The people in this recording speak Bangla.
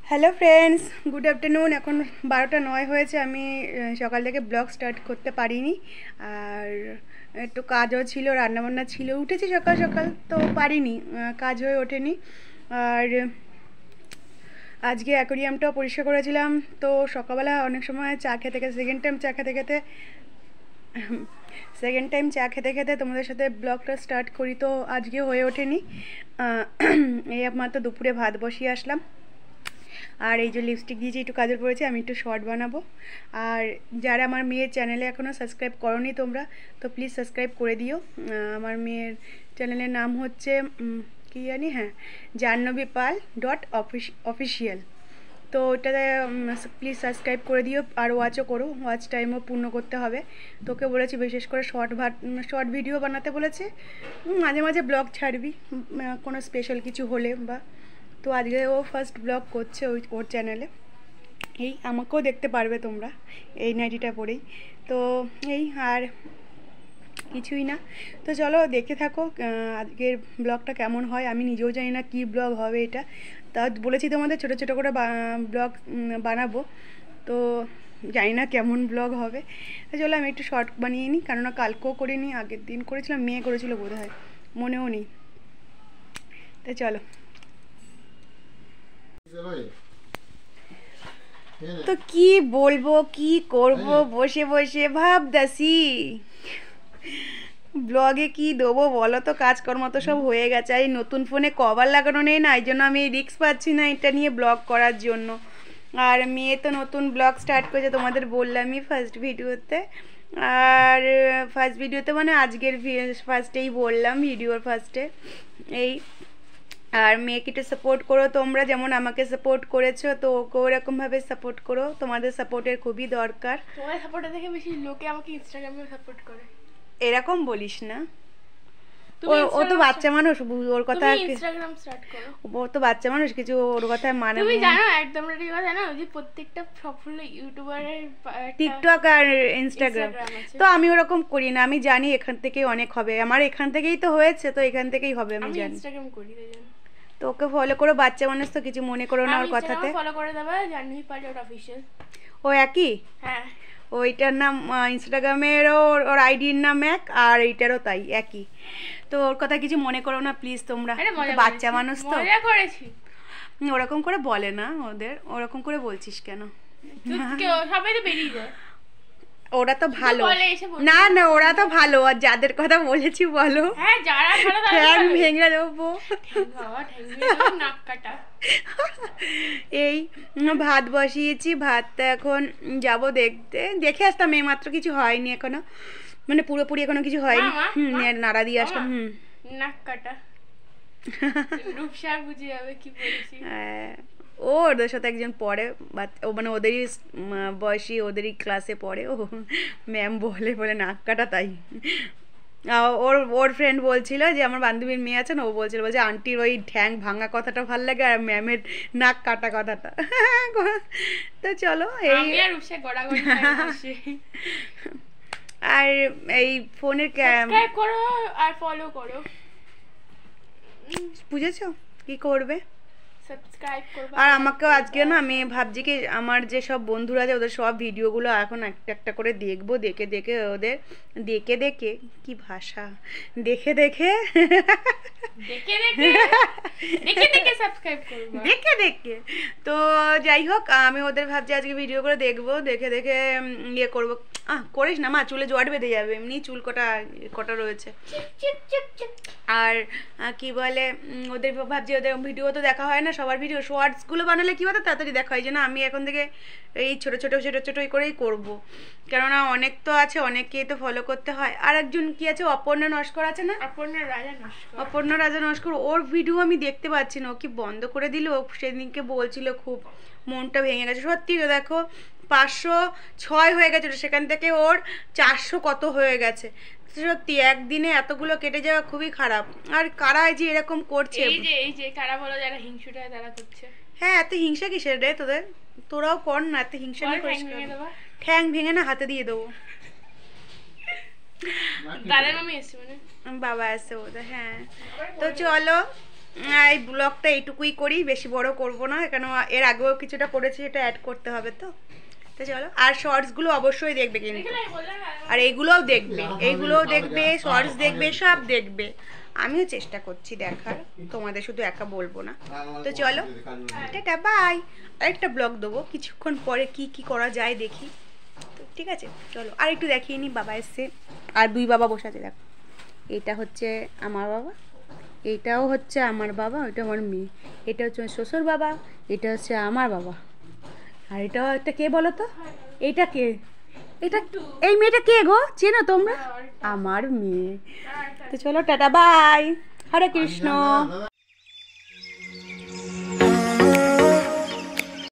Hello friends, good afternoon. এখন 12টা 9 হয়েছে। আমি সকাল থেকে ব্লগ স্টার্ট করতে পারিনি, আর একটু কাজও ছিল, রান্নাবান্না ছিল। উঠেছি সকাল সকাল তো পারিনি, কাজ হয়ে ওঠেনি। আর আজকে অ্যাকোরিয়ামটাও পরিষ্কার করেছিলাম। তো সকালবেলা অনেক সময় চা খেতে খেতে সেকেন্ড টাইম চা খেতে খেতে তোমাদের সাথে ব্লগটা স্টার্ট করি, তো আজকে হয়ে ওঠেনি। এই একমাত্র দুপুরে ভাত বসিয়ে আসলাম। আর এই যে লিপস্টিক দিয়েছি, একটু কাজল পড়েছে, আমি একটু শর্ট বানাবো। আর যারা আমার মেয়ের চ্যানেলে এখনও সাবস্ক্রাইব করোনি তোমরা, তো প্লিজ সাবস্ক্রাইব করে দিও। আমার মেয়ের চ্যানেলের নাম হচ্ছে কি জানি, হ্যাঁ, জাহ্নবী পাল .অফিসিয়াল। তো ওটাতে প্লিজ সাবস্ক্রাইব করে দিও, আর ওয়াচও করো, ওয়াচ টাইমও পূর্ণ করতে হবে। তোকে বলেছি বিশেষ করে শর্ট ভিডিও বানাতে বলেছে, মাঝে মাঝে ব্লগ ছাড়বি কোনো স্পেশাল কিছু হলে বা। তো আজকে ও ফার্স্ট ব্লগ করছে ওর চ্যানেলে। এই আমাকেও দেখতে পারবে তোমরা এই নাইটিটা পরেই। তো এই আর কিছুই না। তো চলো দেখতে থাকো আজকের ব্লগটা কেমন হয়। আমি নিজেও জানি না কী ব্লগ হবে এটা, তা বলেছি তোমাদের ছোটো ছোটো করে ব্লগ বানাবো। তো জানি না কেমন ব্লগ হবে। তো চলো আমি একটু শর্ট বানিয়ে নিই, কেননা কালকেও করিনি, আগের দিন করেছিলাম, মেয়ে করেছিল বোধ হয়, মনেও নেই। তো চলো। তো কি বলবো, কি করব, বসে বসে ভাবতাছি ব্লগে কি দেবো বলো তো। কাজকর্ম তো সব হয়ে গেছে, এই নতুন ফোনে কভার লাগানো নেই না, এই জন্য আমি রিস্ক পাচ্ছি না এটা নিয়ে ব্লগ করার জন্য। আর মেয়ে তো নতুন ব্লগ স্টার্ট করেছে, তোমাদের বললামই ফার্স্ট ভিডিওতে। আর ফার্স্ট ভিডিওতে মানে আজকের ফার্স্টেই বললাম, ভিডিওর ফার্স্টে। এই আর মেয়েকে একটু সাপোর্ট করো তোমরা, যেমন আমাকে সাপোর্ট করেছো, তো ওকে ওরকমভাবে সাপোর্ট করো। তোমাদের সাপোর্টের খুবই দরকার। তোমার সাপোর্ট দেখে বেশি লোকে আমাকে ইনস্টাগ্রামে সাপোর্ট করে। এরকম বলিস না, ও তো বাচ্চা মানুষ, ওর কথা ইনস্টাগ্রাম স্টার্ট করো। ও তো বাচ্চা মানুষ, কিছু ওর কথা মানে। তুমি জানো একদম ঠিক কথা জানো যে প্রত্যেকটা সফল ইউটিউবারের টিকটক আর ইনস্টাগ্রাম, তো আমি ওরকম করি না। আমি জানি এখান থেকেই অনেক হবে, আমার এখান থেকেই তো হয়েছে, তো এখান থেকেই হবে আমি জানি। ইনস্টাগ্রাম করি তো ওকে ফলো করো, বাচ্চা মানুষ তো কিছু মনে করো না ওর কথাতে। ফলো করে দেবা জাহ্নবী পাল .অফিসিয়াল। ও একই? হ্যাঁ, ওইটার নাম ইনস্টাগ্রামেরও ওর আইডির নাম এক, আর এইটারও তাই একই। তো ওর কথা কিছু মনে করো না প্লিজ তোমরা, বাচ্চা মানুষ তো। মজা করেছি। ওরকম করে বলে না, ওরকম করে বলছিস কেন? সবাই তো বেরিয়ে যায়। ওরা তো ভালো না, না ওরা তো ভালো, আর যাদের কথা বলেছি বলো। হ্যাঁ, যারা ভালো ঠ্যাং ভেঙে দেবো। নাক কাটা। এই ভাত বসিয়েছি, ভাতটা এখন যাব দেখে আসতাম, এই মাত্র কিছু হয়নি এখনো, মানে পুরোপুরি এখনো কিছু হয়নি। নাড়া দিয়ে আসলাম। নাক কাটা রূপসা বুঝে যাবে কি বলেছি। ও ওদের সাথে একজন পড়ে, ও মানে ওদেরই বয়সী, ওদেরই ক্লাসে পড়ে। ও ম্যাম বলে নাক কাটা, তাই ওর ফ্রেন্ড বলছিল যে আমার বান্ধবীর মেয়ে আছে না, ও বলছিল বলছে আন্টির ওই ঠ্যাং ভাঙা কথাটা ভাল লাগে, আর ম্যামের নাক কাটা কথাটা। তো চলো এই আর এই ফোনের সাবস্ক্রাইব করো আর ফলো করো, বুঝেছো কি করবে। সাবস্ক্রাইব করবে। আর আমাকে আজকে না, আমি ভাবছি কি আমার যে সব বন্ধুরা আছে ওদের সব ভিডিওগুলো এখন একটা একটা করে দেখবো, দেখে দেখে ওদের দেখে কি ভাষা, দেখে সাবস্ক্রাইব করব, দেখে। তো যাই হোক, আমি ওদের ভাবছি আজকে ভিডিওগুলো দেখবো, দেখে ইয়ে করবো। করিস না মা, চুলে জট বেঁধে যাবে, এমনি চুল কটা রয়েছে। আর কি বলে, ওদের ভাবছি ওদের ভিডিও তো দেখা হয় না, সবার ভিডিও শর্টসগুলো বানালে কি হতো তাড়াতাড়ি দেখা হয়, যে না আমি এখন থেকে এই ছোটো করেই করব। কেননা অনেক তো আছে, অনেককেই তো ফলো করতে হয়। আর একজন কি আছে, অপর্ণা নস্কর আছে না, অপর্ণা রাজা নস্কর, ওর ভিডিও আমি দেখতে পাচ্ছি না, ও কি বন্ধ করে দিল। সেদিনকে বলছিল খুব মনটা ভেঙে গেছে সত্যি। তো দেখো 506 হয়ে গেছিলো, সেখান থেকে ওর 400 কত হয়ে গেছে। সত্যি একদিনে এতগুলো কেটে যাওয়া খুবই খারাপ। আর কারা যে এরকম করছে, এই যে কারা বলো যারা হিংসুটা তারা করছে। হ্যাঁ, এত হিংসা কিসের রে তোদের, তোরাও কর না, এত হিংসা না করিস। ঠ্যাং ভেঙে না হাতে দিয়ে দেবো। দাদা মামি এসছে, মানে বাবা আসছে বোধ। হ্যাঁ, তো চলো এই ব্লগটা এইটুকুই করি, বেশি বড় করব না, কেন এর আগেও কিছুটা করেছি, সেটা অ্যাড করতে হবে তো। তো চলো, আর শর্টসগুলো অবশ্যই দেখবে কিন্তু, আর এইগুলোও দেখবে, এইগুলোও দেখবে, শর্টস দেখবে, সব দেখবে। আমিও চেষ্টা করছি দেখার, তোমাদের শুধু একা বলবো না। তো চলো, টাটা বাই। আরেকটা ব্লগ দেবো কিছুক্ষণ পরে, কি কি করা যায় দেখি। তো ঠিক আছে, চলো আর একটু দেখিয়ে নি। বাবা এসছে, আর দুই বাবা বসে আছে, দেখো। এটা হচ্ছে আমার বাবা, এইটাও হচ্ছে আমার বাবা, ওইটা আমার মেয়ে। এটা হচ্ছে আমার শ্বশুর বাবা, এটা হচ্ছে আমার বাবা। আর এটা একটা কে বলো তো, এইটা কে? এটা, এই মেয়েটা কে গো, চেনো তোমরা? আমার মেয়ে। তো চলো, টাটা বাই, হরে কৃষ্ণ।